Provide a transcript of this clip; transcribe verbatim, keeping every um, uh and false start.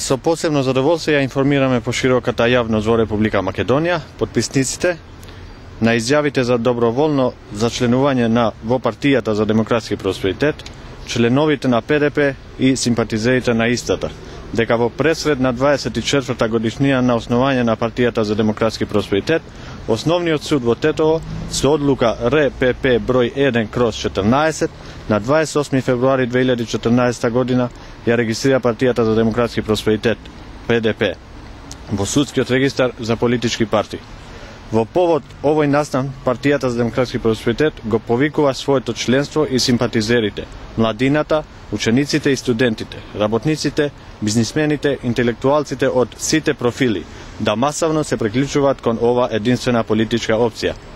Со посебно задоволство ја информираме пошироката јавност во Република Македонија, потписниците на изјавите за доброволно зачленување на во партијата за демократски просперитет, членовите на Пе Де Пе и симпатизерите на истата, дека во пресред на дваесет и четврта годишнија на основање на партијата за демократски просперитет, Основниот суд во Тетово со одлука Р П П број еден кроз четрнаесет на дваесет и осми февруари две илјади и четрнаесета година ја регистрира партијата за демократски просперитет Пе Де Пе во судскиот регистар за политички партии. Во повод овој настан, партијата за демократски просперитет го повикува своето членство и симпатизерите, младината, учениците и студентите, работниците, бизнисмените, интелектуалците од сите профили да масовно се приклучуваат кон ова единствена политичка опција.